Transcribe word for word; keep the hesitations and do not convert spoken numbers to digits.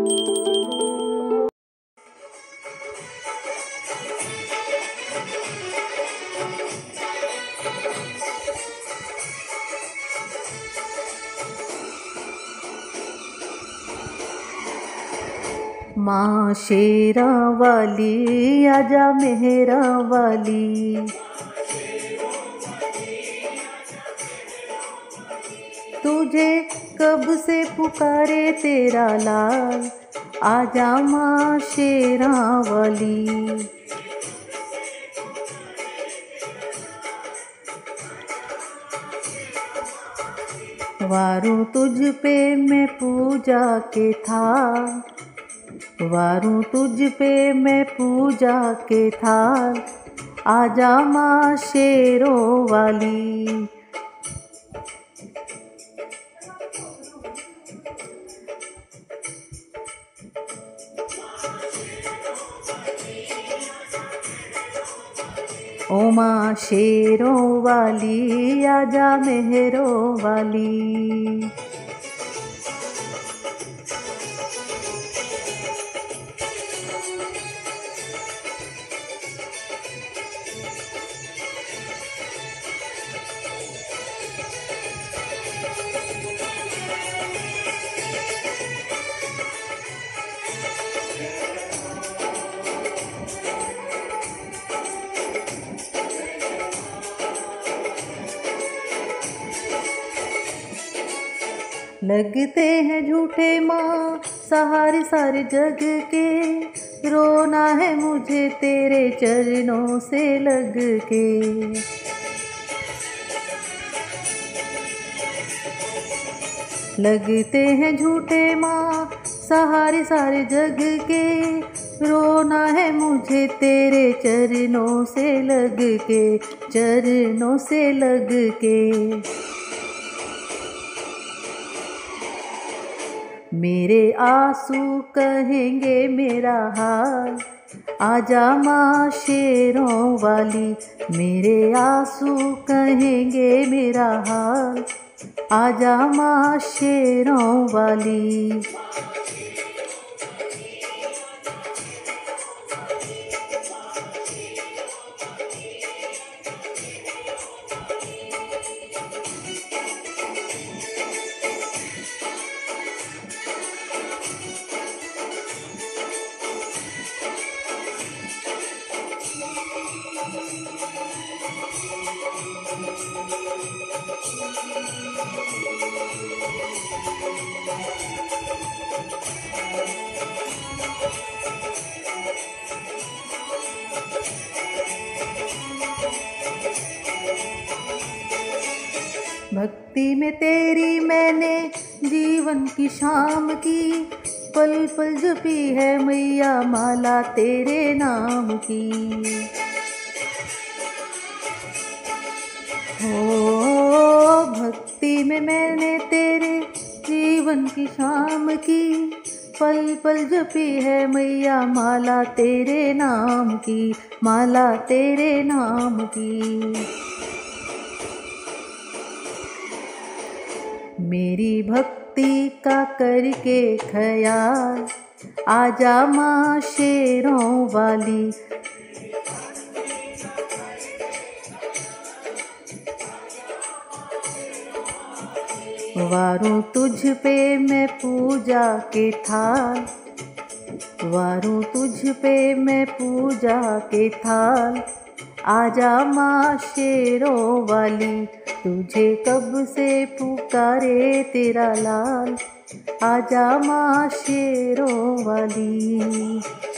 माँ शेरा वाली आजा मेहरा वाली, तुझे कब से पुकारे तेरा लाल, आजा माँ शेरा वाली। वारूं तुझ पे मैं पूजा के था, वारूं तुझ पे मैं पूजा के थाल, आजा माँ शेरों वाली। ओ माँ शेरों वाली आजा मेहरों वाली। लगते हैं झूठे माँ सहारे सारे जग के, रोना है मुझे तेरे चरणों से लग के। लगते हैं झूठे माँ सहारे सारे जग के, रोना है मुझे तेरे चरणों से लग के, चरणों से लग के। मेरे आंसू कहेंगे मेरा हाल, आजा माँ शेरों वाली। मेरे आंसू कहेंगे मेरा हाल, आजा माँ शेरों वाली। भक्ति में तेरी मैंने जीवन की शाम की, पल पल जपी है मैया माला तेरे नाम की। हो भक्ति में मैंने तेरे जीवन की शाम की, पल पल जपी है मैया माला तेरे नाम की, माला तेरे नाम की। मेरी भक्ति का करके ख्याल, आजा माँ शेरों वाली। वारूं तुझ पे मैं पूजा के थाल, वारूं तुझ पे मैं पूजा के थाल, आजा माँ शेरों वाली। तुझे कब से पुकारे तेरा लाल, आजा माँ शेरों वाली।